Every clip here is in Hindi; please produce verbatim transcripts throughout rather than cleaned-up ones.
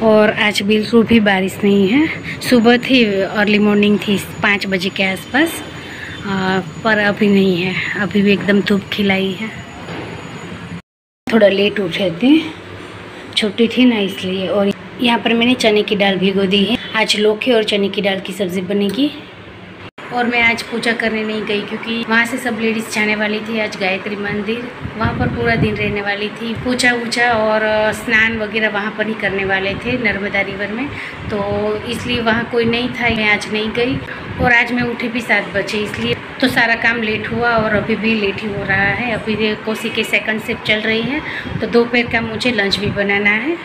और आज बिल्कुल भी बारिश नहीं है। सुबह थी, अर्ली मॉर्निंग थी पाँच बजे के आसपास, पर अभी नहीं है। अभी भी एकदम धूप खिलाई है। थोड़ा लेट उठे थे, छुट्टी थी ना इसलिए। और यहाँ पर मैंने चने की दाल भिगो दी है। आज लौकी और चने की दाल की सब्ज़ी बनेगी। और मैं आज पूजा करने नहीं गई क्योंकि वहाँ से सब लेडीज़ जाने वाली थी आज गायत्री मंदिर। वहाँ पर पूरा दिन रहने वाली थी। पूजा वूजा और स्नान वगैरह वहाँ पर ही करने वाले थे नर्मदा रिवर में, तो इसलिए वहाँ कोई नहीं था। मैं आज नहीं गई। और आज मैं उठी भी सात बजे, इसलिए तो सारा काम लेट हुआ और अभी भी लेट ही हो रहा है। अभी कोसी के सेकंड शिफ्ट चल रही है, तो दोपहर का मुझे लंच भी बनाना है।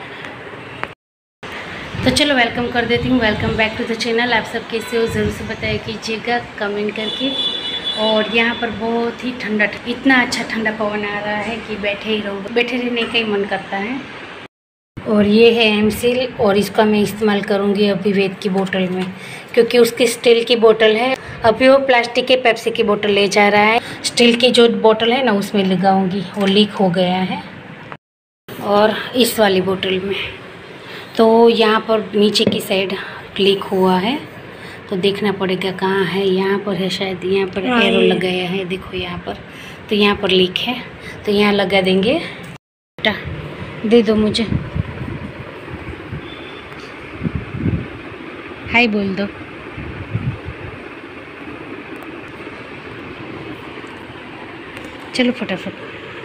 तो चलो वेलकम कर देती हूँ। Welcome back to the channel. आप सब कैसे हो ज़रूर से बताया कीजिएगा कमेंट करके। और यहाँ पर बहुत ही ठंडा, इतना अच्छा ठंडा पवन आ रहा है कि बैठे ही रहो, बैठे रहने का ही मन करता है। और ये है एमसील, और इसका मैं इस्तेमाल करूँगी अभी वेद की बोतल में, क्योंकि उसकी स्टील की बोतल है। अभी वो प्लास्टिक के पेप्सी की बोतल ले जा रहा है। स्टील की जो बोतल है ना उसमें लगाऊँगी, वो लीक हो गया है। और इस वाली बोतल में तो यहाँ पर नीचे की साइड लीक हुआ है, तो देखना पड़ेगा कहाँ है। यहाँ पर है शायद, यहाँ पर एरो लगाया है, देखो यहाँ पर। तो यहाँ पर लीक है, तो यहाँ लगा देंगे। दे दो मुझे, हाय बोल दो। चलो फटाफट।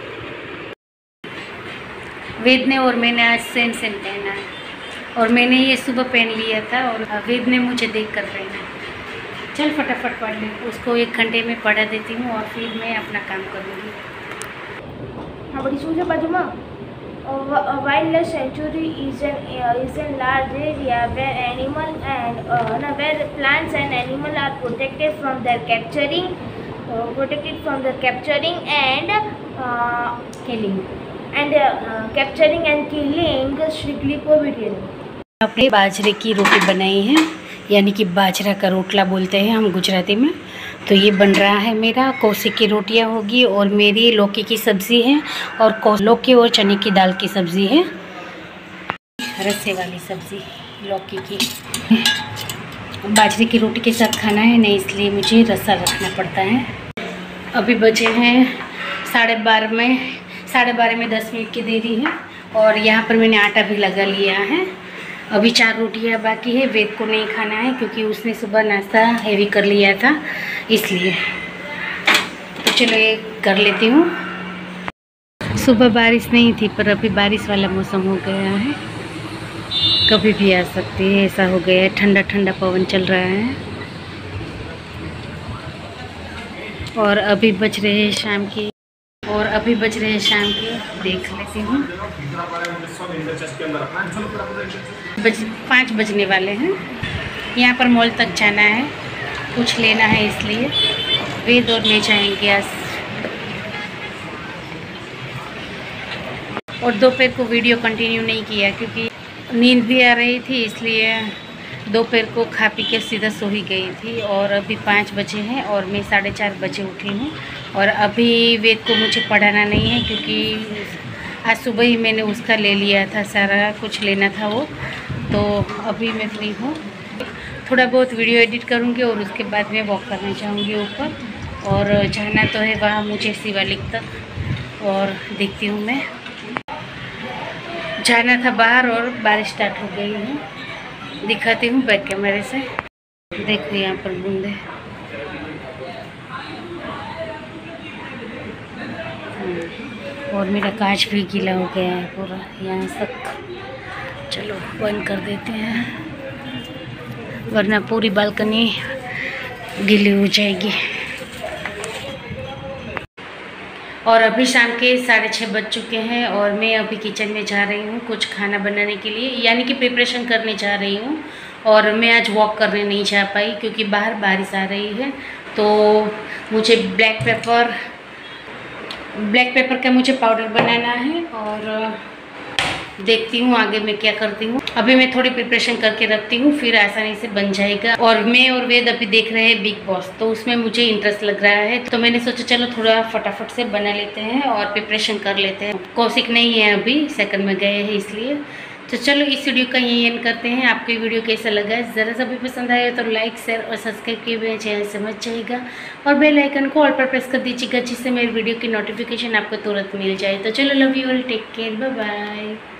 वेद ने और मैंने आज सेम सेम पहना है, और मैंने ये सुबह पहन लिया था और वेद ने मुझे देख कर पहना। चल फटाफट पढ़ ले, उसको एक घंटे में पढ़ा देती हूँ और फिर मैं अपना काम करूँगी। हाँ बड़ी सूझे बाजू में। Wildlife sanctuary is an uh, is a large area where animal and uh, no, where plants and animal are protected from their capturing, uh, protected from the capturing and uh, killing and uh, capturing and killing strictly prohibited. अपने बाजरे की रोटी बनाई है, यानी कि बाजरा का रोटला बोलते हैं हम गुजराती में। तो ये बन रहा है मेरा। कोसी की रोटियां होगी और मेरी लौकी की सब्ज़ी है, और लौकी और चने की दाल की सब्ज़ी है, रस्से वाली सब्ज़ी लौकी की। बाजरे की रोटी के साथ खाना है ना, इसलिए मुझे रस्सा रखना पड़ता है। अभी बचे हैं साढ़े बारह में साढ़े बारह में दस मिनट की देरी है। और यहाँ पर मैंने आटा भी लगा लिया है। अभी चार रोटियाँ बाकी है। वेद को नहीं खाना है क्योंकि उसने सुबह नाश्ता हैवी कर लिया था, इसलिए। तो चलो ये कर लेती हूँ। सुबह बारिश नहीं थी, पर अभी बारिश वाला मौसम हो गया है। कभी भी आ सकती है, ऐसा हो गया है। ठंडा ठंडा पवन चल रहा है। और अभी बज रहे हैं शाम के और अभी बज रहे हैं शाम के देख लेती हूँ, बज पाँच बजने वाले हैं। यहाँ पर मॉल तक जाना है, कुछ लेना है, इसलिए वेद और मैं जाएंगे आज। और दोपहर को वीडियो कंटिन्यू नहीं किया क्योंकि नींद भी आ रही थी, इसलिए दोपहर को खा पी के सीधा सो ही गई थी। और अभी पाँच बजे हैं और मैं साढ़े चार बजे उठी हूँ। और अभी वेद को मुझे पढ़ाना नहीं है क्योंकि आज सुबह ही मैंने उसका ले लिया था, सारा कुछ लेना था वो। तो अभी मैं फ्री हूँ, थोड़ा बहुत वीडियो एडिट करूँगी और उसके बाद मैं वॉक करने जाऊँगी ऊपर। और जाना तो है वहाँ मुझे शिवालिक तक, और देखती हूँ मैं। जाना था बाहर और बारिश स्टार्ट हो गई है। दिखाती हूँ बैक कैमरे से। देखो यहाँ पर बूंदे, और मेरा कांच भी गीला हो गया है पूरा यहाँ तक। चलो बंद कर देते हैं, वरना पूरी बालकनी गीली हो जाएगी। और अभी शाम के साढ़े छः बज चुके हैं और मैं अभी किचन में जा रही हूँ कुछ खाना बनाने के लिए, यानी कि प्रिपरेशन करने जा रही हूँ। और मैं आज वॉक करने नहीं जा पाई क्योंकि बाहर बारिश आ रही है। तो मुझे ब्लैक पेपर ब्लैक पेपर का मुझे पाउडर बनाना है, और देखती हूँ आगे मैं क्या करती हूँ। अभी मैं थोड़ी प्रिपरेशन करके रखती हूँ, फिर आसानी से बन जाएगा। और मैं और वेद अभी देख रहे हैं बिग बॉस, तो उसमें मुझे इंटरेस्ट लग रहा है, तो मैंने सोचा चलो थोड़ा फटाफट से बना लेते हैं और प्रिपरेशन कर लेते हैं। कौशिक नहीं है अभी, सेकंड में गए हैं, इसलिए तो चलो इस वीडियो का यही एंड करते हैं। आपको ये वीडियो कैसा लगा, ज़रा सा भी पसंद आया तो लाइक शेयर और सब्सक्राइब किए हुए चैनल से मत जाइएगा और बेल आइकन को ऑल पर प्रेस कर दीजिएगा, जिससे मेरी वीडियो की नोटिफिकेशन आपको तुरंत मिल जाए। तो चलो, love you all, take care, bye bye.